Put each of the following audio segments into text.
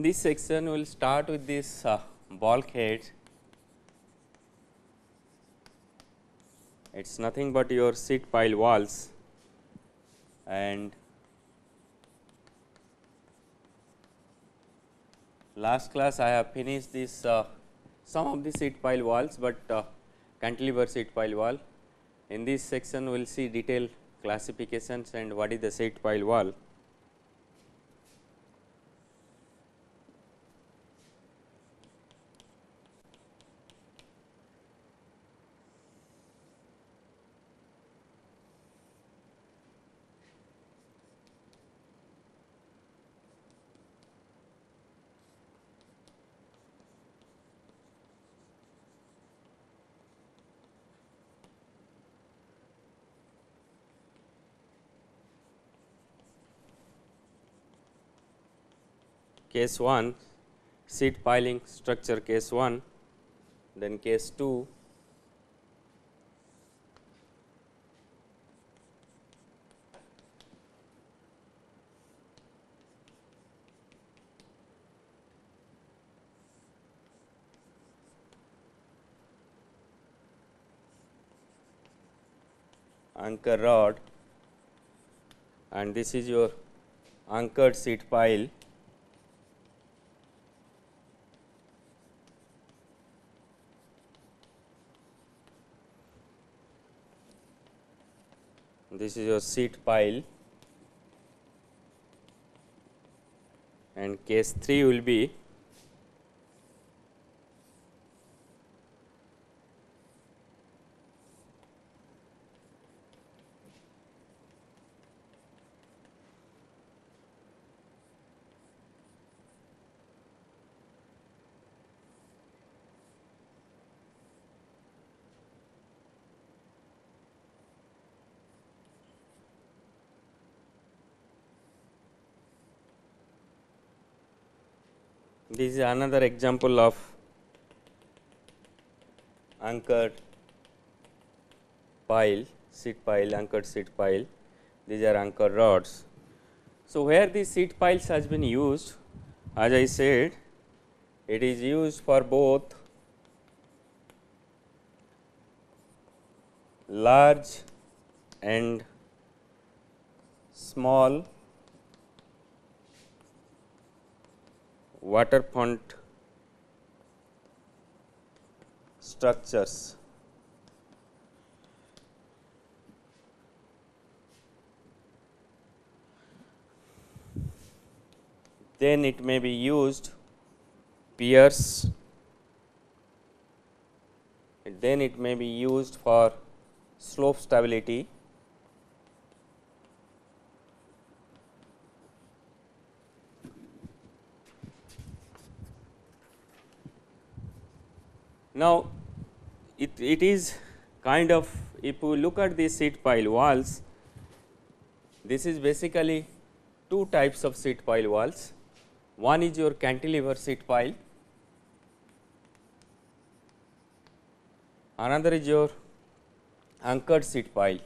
this section, we will start with this bulkhead. It is nothing but your sheet pile walls, and last class I have finished this some of the sheet pile walls, but cantilever sheet pile wall. In this section, we will see detailed classifications and what is the sheet pile wall. Case 1, sheet piling structure case 1, then case 2, anchor rod, and this is your anchored sheet pile. This is your sheet pile, and case 3 will be this is another example of anchored pile, sheet pile, anchored sheet pile. These are anchor rods. So, where these sheet piles has been used, as I said, it is used for both large and small waterfront structures. Then it may be used piers, then it may be used for slope stability. Now, it is kind of, if we look at these sheet pile walls, this is basically two types of sheet pile walls. One is your cantilever sheet pile, another is your anchored sheet pile.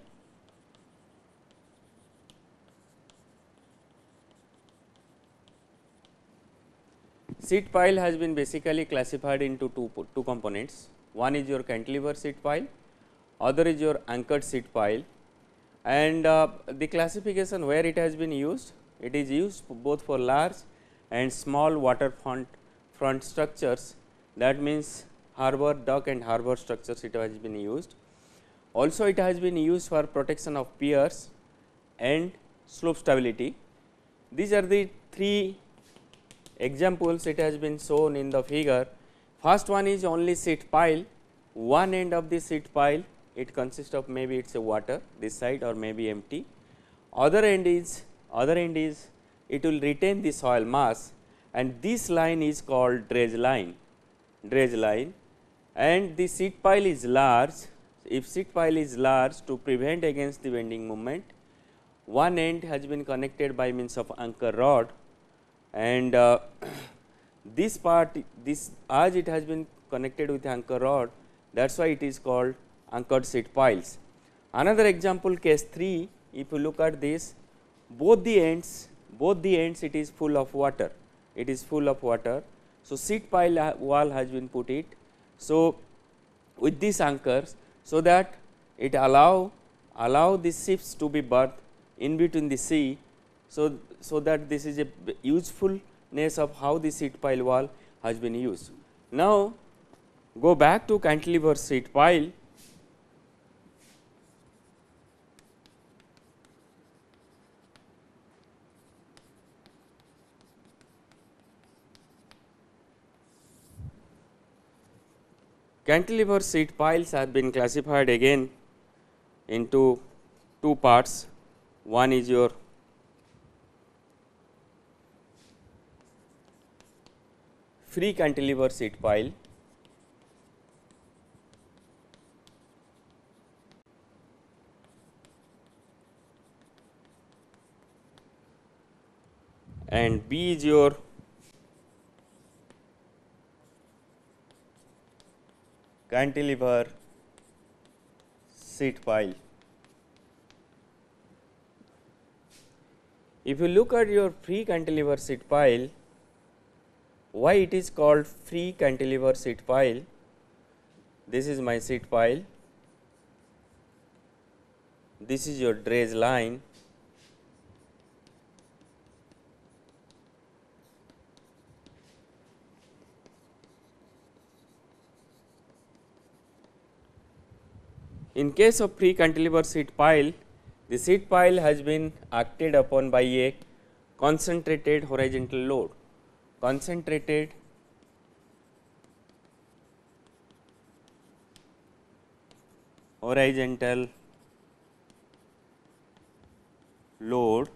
Sheet pile has been basically classified into two components. One is your cantilever sheet pile, other is your anchored sheet pile, and the classification where it has been used, it is used both for large and small waterfront structures. That means harbor, dock and harbor structures it has been used. Also it has been used for protection of piers and slope stability. These are the three examples it has been shown in the figure. First one is only sheet pile, one end of the sheet pile it consists of, maybe it is a water this side or maybe empty. Other end is it will retain the soil mass, and this line is called dredge line, and the sheet pile is large. If sheet pile is large, to prevent against the bending moment, one end has been connected by means of anchor rod, and this part, this as it has been connected with anchor rod, that is why it is called anchored sheet piles. Another example, case 3, if you look at this, both the ends it is full of water, it is full of water. So, seat pile wall has been put it. So, with these anchors, so that it allow the ships to be berthed in between the sea. So that this is a usefulness of how the seat pile wall has been used. Now, go back to cantilever seat pile. Cantilever seat piles have been classified again into two parts. One is your free cantilever seat pile, and B is your cantilever seat pile. If you look at your free cantilever seat pile, why it is called free cantilever seat pile? This is my seat pile, this is your dredge line, in case of free cantilever seat pile, the seat pile has been acted upon by a concentrated horizontal load. Concentrated horizontal load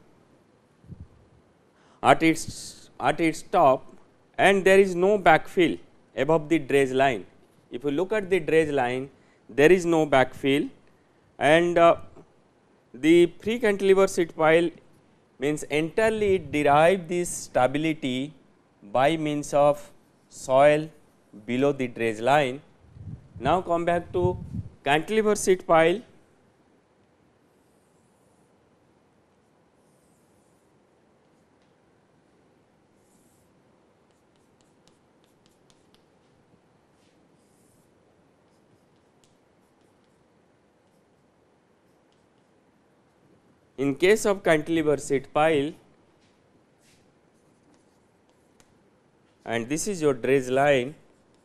at its top, and there is no backfill above the dredge line. If you look at the dredge line, there is no backfill, and the free cantilever seat pile means entirely it derive this stability by means of soil below the dredge line. Now, come back to cantilever seat pile. In case of cantilever seat pile, and this is your dredge line,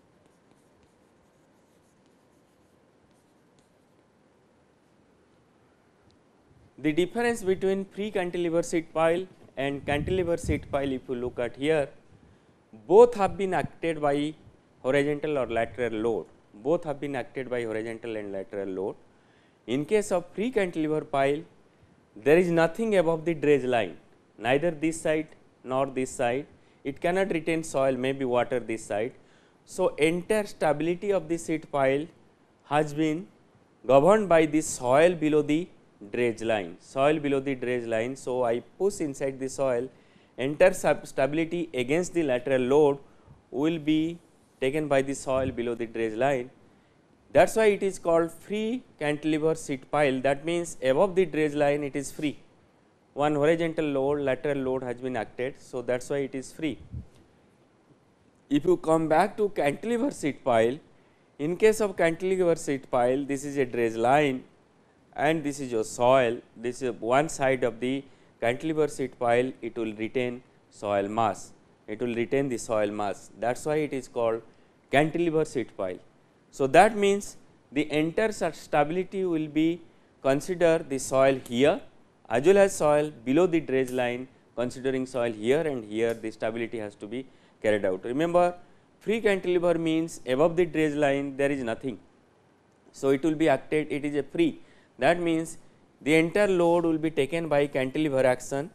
the difference between free cantilever seat pile and cantilever seat pile, if you look at here, both have been acted by horizontal or lateral load. Both have been acted by horizontal and lateral load. In case of free cantilever pile, there is nothing above the dredge line, neither this side nor this side. It cannot retain soil, maybe water this side. So, entire stability of the seat pile has been governed by the soil below the dredge line, soil below the dredge line. So, I push inside the soil, entire stability against the lateral load will be taken by the soil below the dredge line. That is why it is called free cantilever seat pile. That means, above the dredge line it is free, one horizontal load, lateral load has been acted. So, that is why it is free. If you come back to cantilever seat pile, in case of cantilever seat pile, this is a dredge line and this is your soil. This is one side of the cantilever seat pile, it will retain soil mass, it will retain the soil mass. That is why it is called cantilever seat pile. So, that means, the entire stability will be consider the soil here as well as soil below the dredge line, considering soil here and here, the stability has to be carried out. Remember, free cantilever means above the dredge line there is nothing. So, it will be acted, it is a free. That means, the entire load will be taken by cantilever action,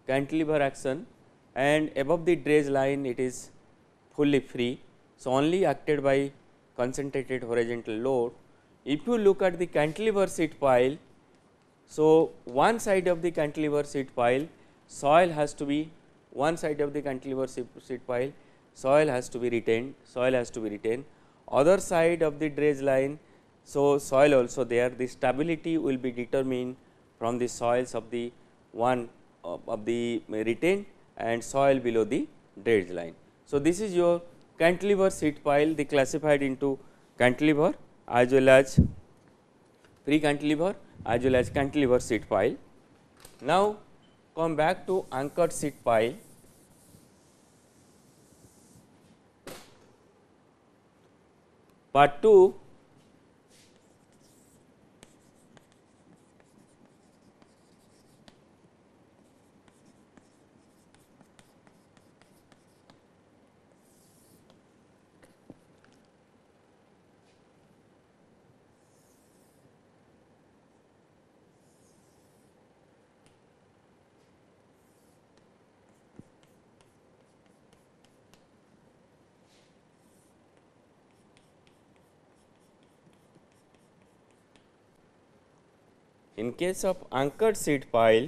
and above the dredge line it is fully free. So, only acted by concentrated horizontal load. If you look at the cantilever seat pile, so one side of the cantilever seat pile, soil has to be, one side of the cantilever seat pile, soil has to be retained, other side of the dredge line, so soil also there, the stability will be determined from the soils of the one of the retained and soil below the dredge line. So, this is your cantilever sheet pile, they classified into cantilever as well as pre cantilever as well as cantilever sheet pile. Now, come back to anchored sheet pile. Part 2, in case of anchored sheet pile,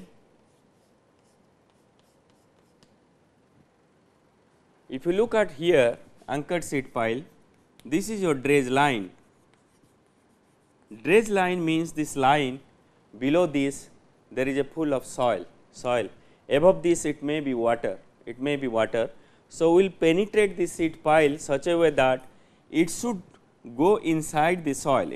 if you look at here anchored sheet pile, this is your dredge line. Dredge line means this line, below this there is a pool of soil, above this it may be water, So, we will penetrate this sheet pile such a way that it should go inside the soil,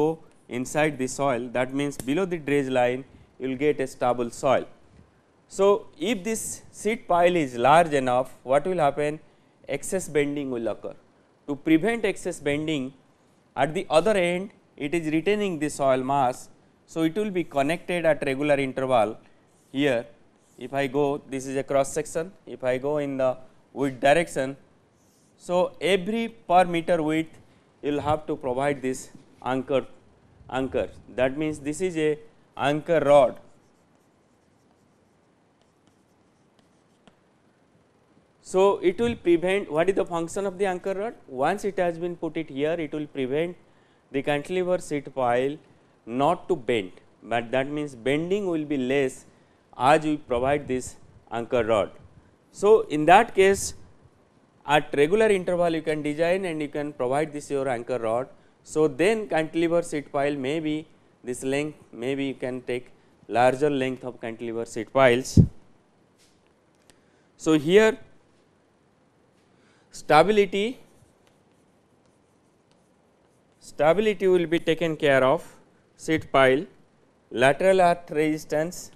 that means below the dredge line you will get a stable soil. So, if this sheet pile is large enough, what will happen? Excess bending will occur. To prevent excess bending, at the other end it is retaining the soil mass. So, it will be connected at regular interval here. If I go, this is a cross section, if I go in the width direction. So, every per meter width you will have to provide this anchor, that means this is a anchor rod. So, it will prevent, what is the function of the anchor rod? Once it has been put it here, it will prevent the cantilever sheet pile not to bend, but that means bending will be less as we provide this anchor rod. So, in that case at regular interval you can design and you can provide this your anchor rod. So, then cantilever sheet pile may be this length, maybe you can take larger length of cantilever sheet piles. So, here stability will be taken care of, sheet pile, lateral earth resistance,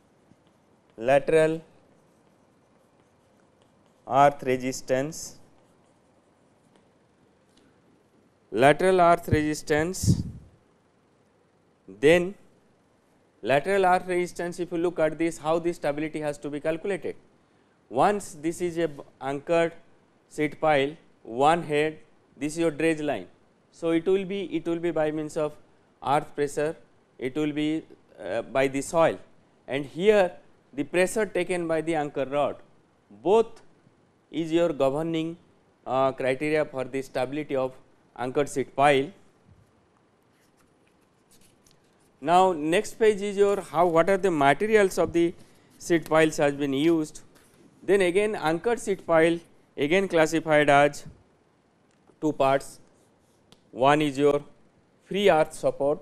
then lateral earth resistance, if you look at this, how the stability has to be calculated. Once this is a anchored sheet pile, one head, this is your dredge line. So, it will be by means of earth pressure, it will be by the soil, and here the pressure taken by the anchor rod, both is your governing criteria for the stability of anchored sheet pile. Now, next page is your what are the materials of the sheet piles has been used. Then again anchored sheet pile again classified as two parts. One is your free earth support,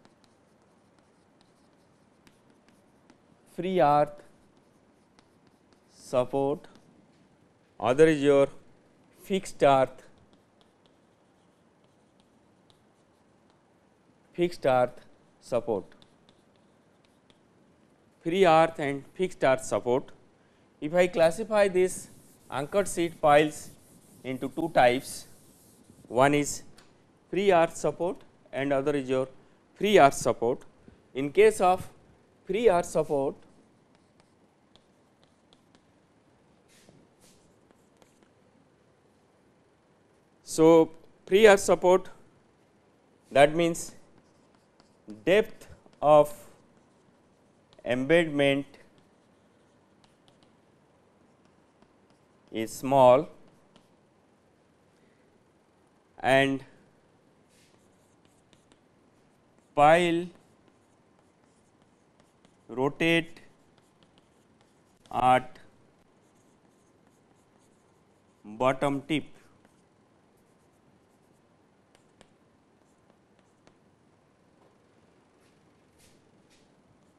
other is your fixed earth support. Free earth and fixed earth support. If I classify this anchored sheet piles into two types, one is free earth support and other is your free earth support. In case of free earth support, so free earth support, that means depth of embedment is small and pile rotate at bottom tip.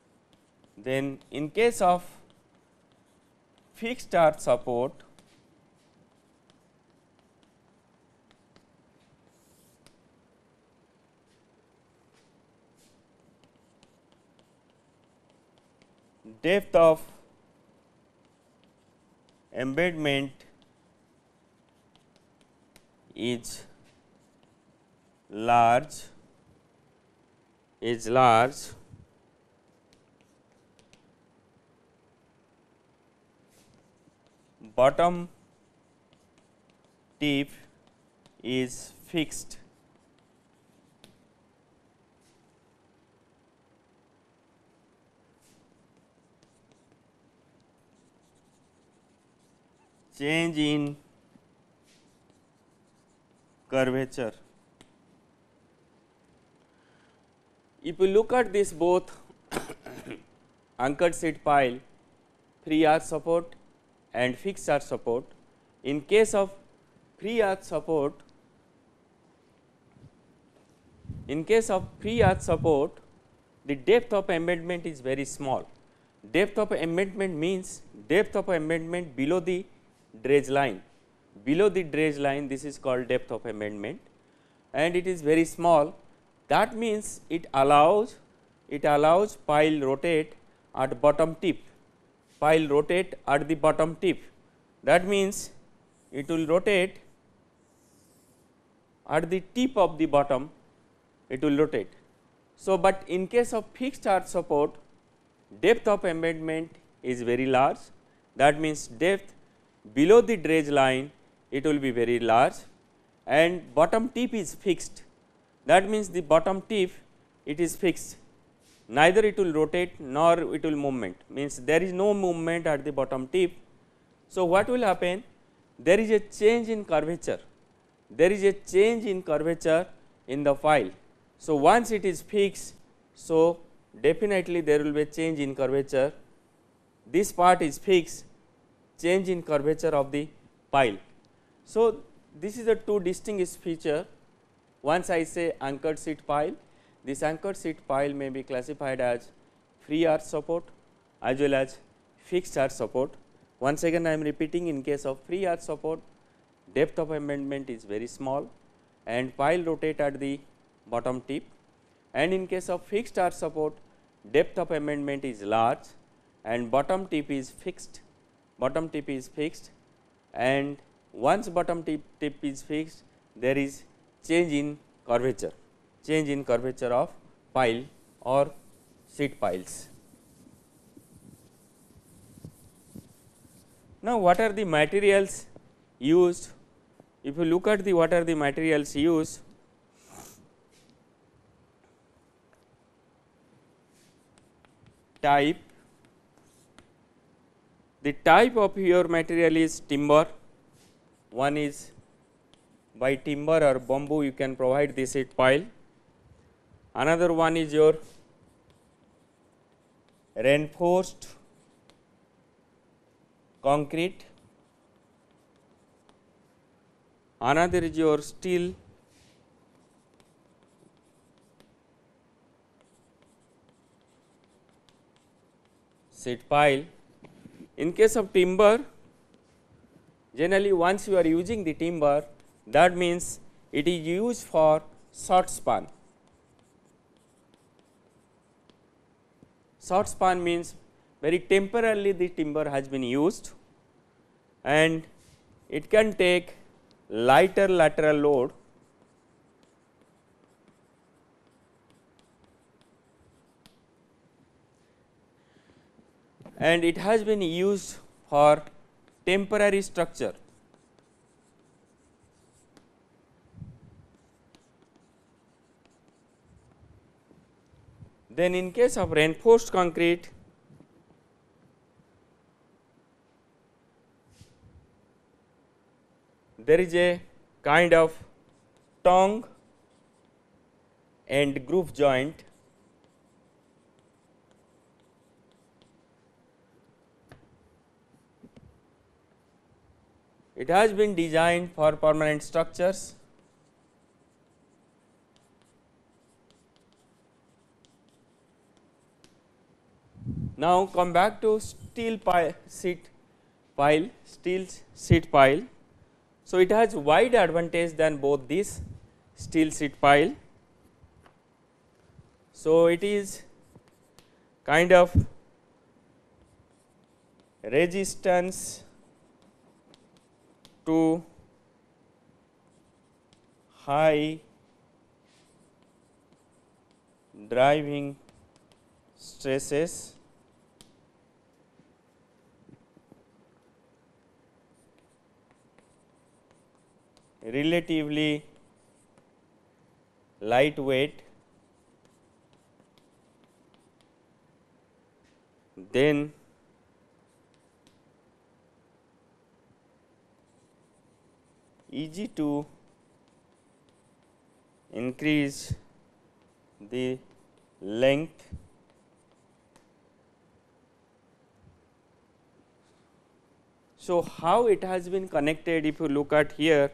Then in case of fixed earth support, depth of embedment is large bottom tip is fixed. Change in curvature. If you look at this both anchored seat pile, free arch support and fixed arch support, in case of free arch support, the depth of embedment is very small. Depth of embedment means depth of embedment below the dredge line. Below the dredge line, this is called depth of embedment, and it is very small. That means it allows pile rotate at bottom tip. Pile rotate at the bottom tip. That means it will rotate at the tip of the bottom. It will rotate. So, but in case of fixed arch support, depth of embedment is very large. That means depth below the dredge line, it will be very large, and bottom tip is fixed. That means the bottom tip, it is fixed, neither it will rotate nor it will movement, means there is no movement at the bottom tip. So, what will happen? There is a change in curvature, in the file. So, once it is fixed, so definitely there will be a change in curvature. This part is fixed, change in curvature of the pile. So, this is the two distinguished feature. Once I say anchored seat pile, this anchored seat pile may be classified as free arch support as well as fixed arch support. Once again I am repeating, in case of free arch support, depth of embedment is very small and pile rotate at the bottom tip, and in case of fixed arch support, depth of embedment is large and bottom tip is fixed, and once bottom tip is fixed, there is change in curvature of pile or seat piles. Now, what are the materials used? If you look at the what are the materials used, type, the type of your material is timber. One is by timber or bamboo you can provide the seat pile. Another one is your reinforced concrete. Another is your steel seat pile. In case of timber, generally once you are using the timber, that means it is used for short span. Short span means very temporarily the timber has been used and it can take lighter lateral load and it has been used for temporary structure. Then in case of reinforced concrete, there is a kind of tongue and groove joint. It has been designed for permanent structures. Now, come back to steel seat pile. So, it has wide advantage than both this steel seat pile. So, it is kind of resistance to high driving stresses relatively lightweight then easy to increase the length so how it has been connected if you look at here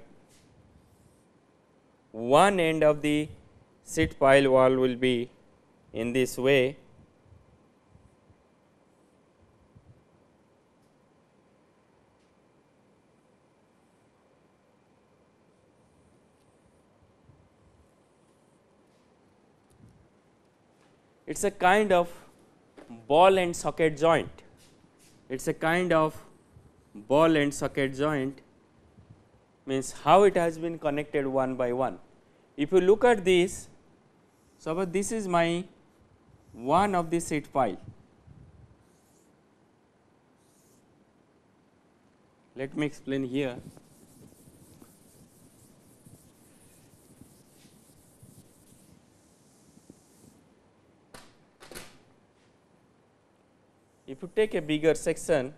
one end of the sheet pile wall will be in this way it is a kind of ball and socket joint. It is a kind of ball and socket joint means how it has been connected one by one. If you look at this, suppose this is my one of the sheet pile. Let me explain here. If you take a bigger section,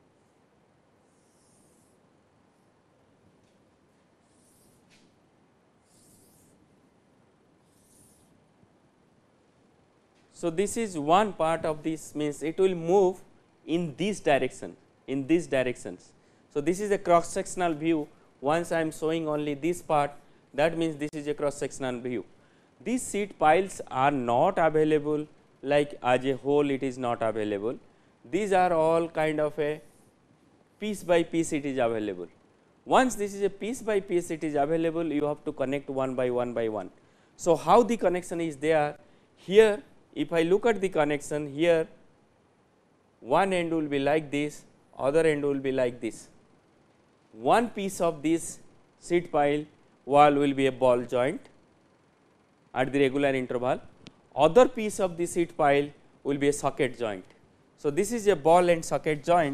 so this is one part of this means it will move in this direction, in these directions. So, this is a cross sectional view. Once I am showing only this part, that means this is a cross sectional view. These sheet piles are not available like as a whole, it is not available. These are all kind of a piece by piece it is available. Once this is a piece by piece it is available, you have to connect one by one by one. So, how the connection is there? Here if I look at the connection here, one end will be like this, other end will be like this. One piece of this sheet pile wall will be a ball joint at the regular interval, other piece of the sheet pile will be a socket joint. So, this is a ball and socket joint.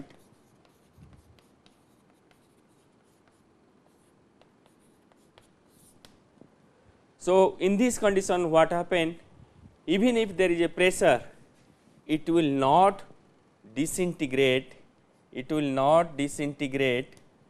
So, in this condition what happen, even if there is a pressure, it will not disintegrate, it will not disintegrate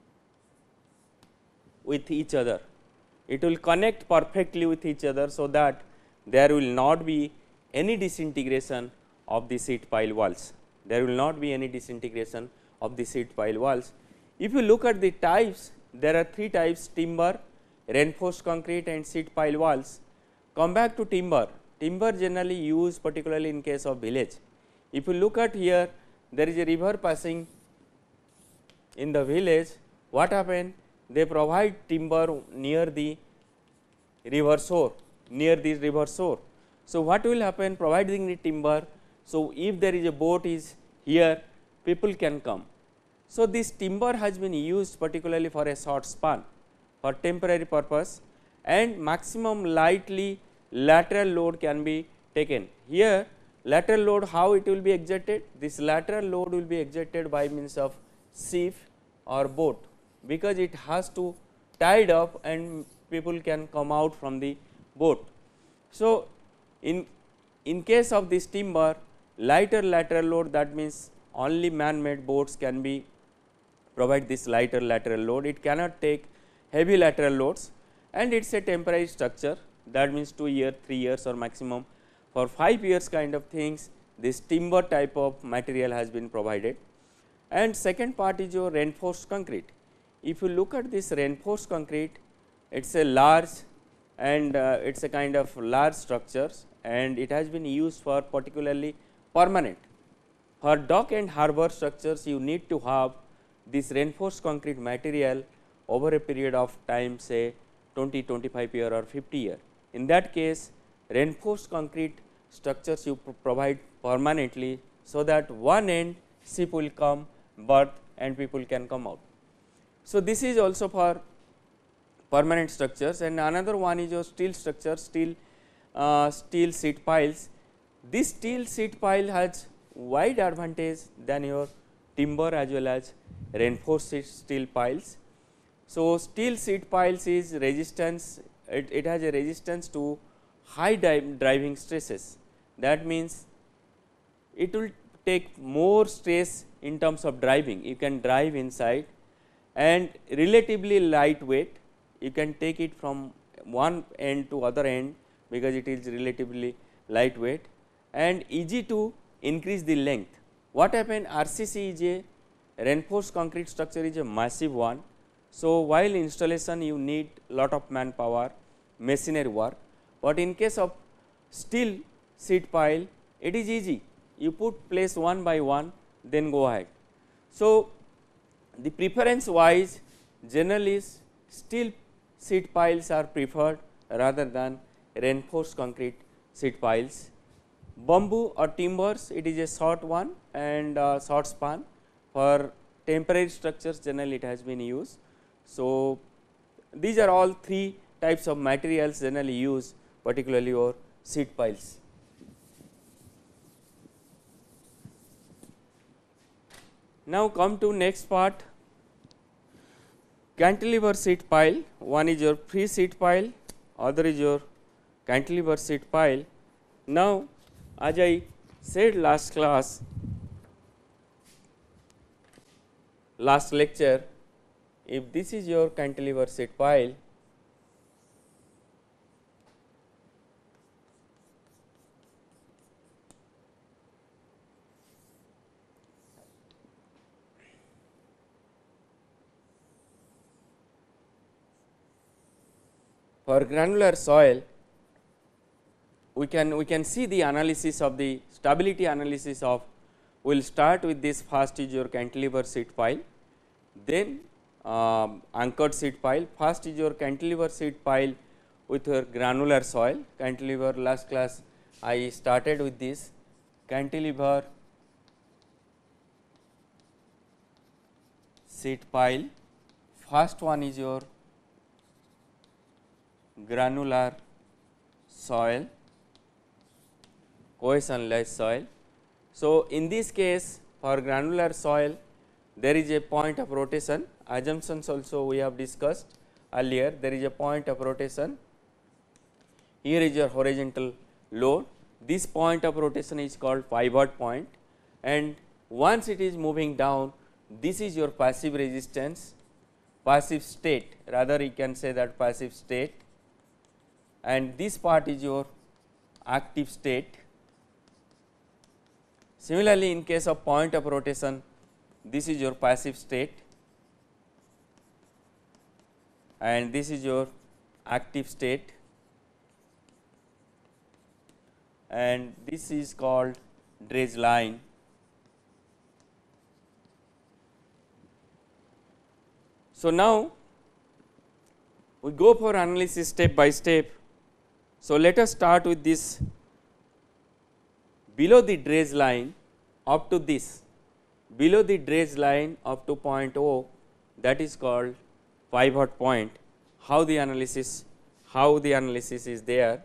with each other. It will connect perfectly with each other, so that there will not be any disintegration of the sheet pile walls. There will not be any disintegration of the sheet pile walls. If you look at the types, there are three types: timber, reinforced concrete and sheet pile walls. Come back to timber. Timber generally used particularly in case of village. If you look at here, there is a river passing in the village. What happen? They provide timber near the river shore, near the river shore. So, what will happen? Providing the timber. So, if there is a boat is here, people can come. So, this timber has been used particularly for a short span, for temporary purpose, and maximum lightly lateral load can be taken. Here lateral load, how it will be exerted? This lateral load will be exerted by means of ship or boat, because it has to tied up and people can come out from the boat. So, in case of this timber, lighter lateral load, that means only man made boats can be provide this lighter lateral load. It cannot take heavy lateral loads, and it is a temporary structure, that means 2 years, 3 years or maximum for 5 years kind of things, this timber type of material has been provided. And second part is your reinforced concrete. If you look at this reinforced concrete, it is a large and it is a kind of large structures, and it has been used for particularly permanent. For dock and harbor structures, you need to have this reinforced concrete material over a period of time, say 20, 25 year or 50 year. In that case, reinforced concrete structures you provide permanently, so that one end ship will come berth and people can come out. So, this is also for permanent structures, and another one is your steel structure, steel sheet piles. This steel sheet pile has wide advantage than your timber as well as reinforced steel piles. So, steel sheet piles is resistance, it has a resistance to high driving stresses. That means, it will take more stress in terms of driving, you can drive inside, and relatively lightweight, you can take it from one end to other end because it is relatively lightweight and easy to increase the length. What happened, RCC is a reinforced concrete structure, is a massive one. So, while installation you need lot of manpower, machinery work, but in case of steel sheet pile it is easy, you put place one by one, then go ahead. So, the preference wise generally steel sheet piles are preferred rather than reinforced concrete sheet piles. Bamboo or timbers, it is a short one and short span. For temporary structures generally it has been used. So, these are all three types of materials generally used, particularly for sheet piles. Now, come to next part, cantilever sheet pile. One is your free sheet pile, other is your cantilever sheet pile. Now, as I said last class, last lecture, if this is your cantilever sheet pile, for granular soil, we can see the analysis of the stability analysis of, we will start with this. First is your cantilever sheet pile, then anchored sheet pile. First is your cantilever sheet pile with your granular soil. Cantilever, last class I started with this cantilever sheet pile. First one is your granular soil, cohesionless soil. So, in this case for granular soil there is a point of rotation, assumptions also we have discussed earlier. There is a point of rotation, here is your horizontal load, this point of rotation is called pivot point, and once it is moving down, this is your passive resistance, passive state, rather you can say that passive state, and this part is your active state. Similarly, in case of point of rotation, this is your passive state and this is your active state, and this is called dredge line. So, now we go for analysis step by step. So, let us start with this below the dredge line up to this, below the dredge line up to point O, that is called pivot point. How the analysis is there.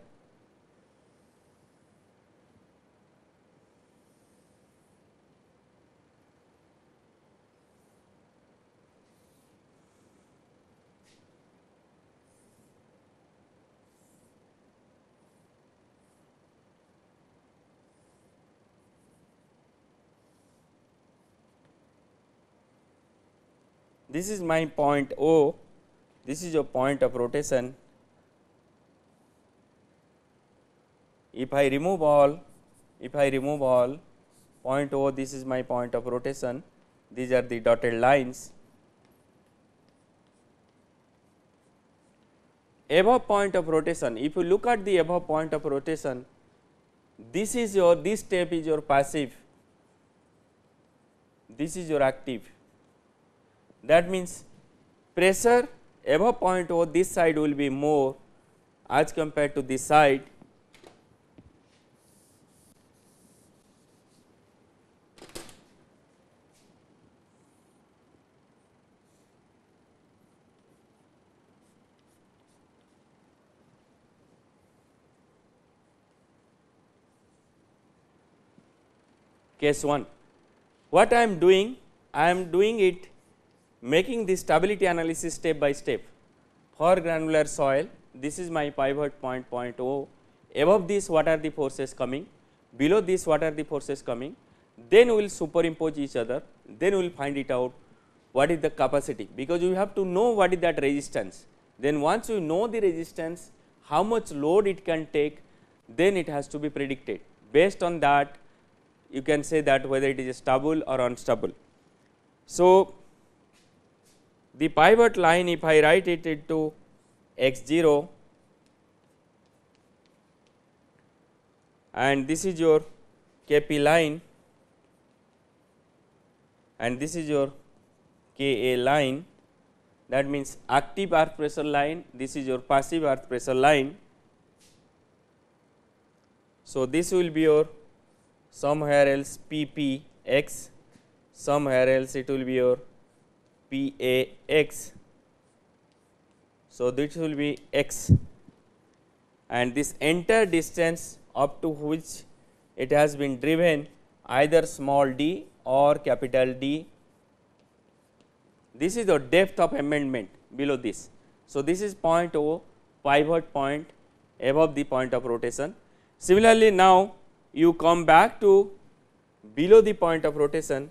This is my point O, this is your point of rotation. If I remove all point O, this is my point of rotation, these are the dotted lines. Above point of rotation, if you look at the above point of rotation, this is your, this step is your passive, this is your active. That means pressure above point O, this side will be more as compared to this side. case 1. What I am doing? I am doing it making the stability analysis step by step. For granular soil, this is my pivot point, point O. Above this, what are the forces coming? Below this, what are the forces coming? Then we will superimpose each other. Then we will find it out what is the capacity, because you have to know what is that resistance. Then once you know the resistance, how much load it can take, then it has to be predicted. Based on that, you can say that whether it is stable or unstable. So, the pivot line, if I write it into x 0, and this is your Kp line, and this is your Ka line, that means active earth pressure line, this is your passive earth pressure line. So, this will be your somewhere else Pp x, somewhere else it will be your Pa x. So, this will be x, and this entire distance up to which it has been driven, either small d or capital D. This is the depth of amendment below this. So, this is point O, pivot point above the point of rotation. Similarly, now you come back to below the point of rotation.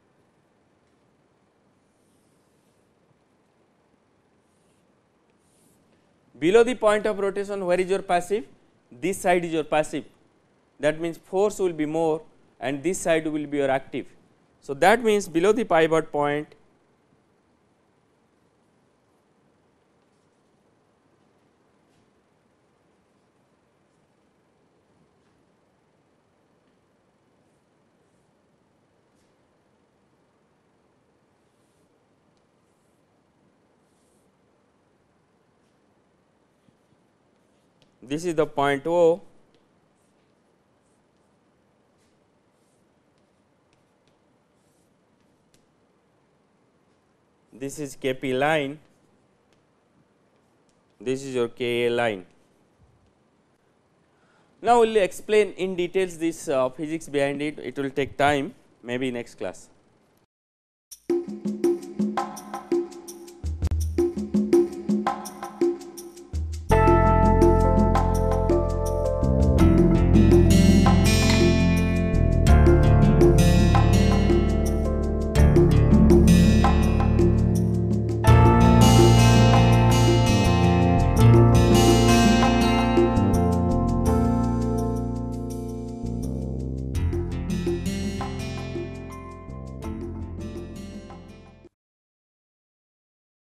Below the point of rotation, where is your passive? This side is your passive. That means force will be more, and this side will be your active. So, that means below the pivot point, this is the point O, this is Kp line, this is your Ka line. Now, we will explain in details this physics behind it. It will take time, maybe next class.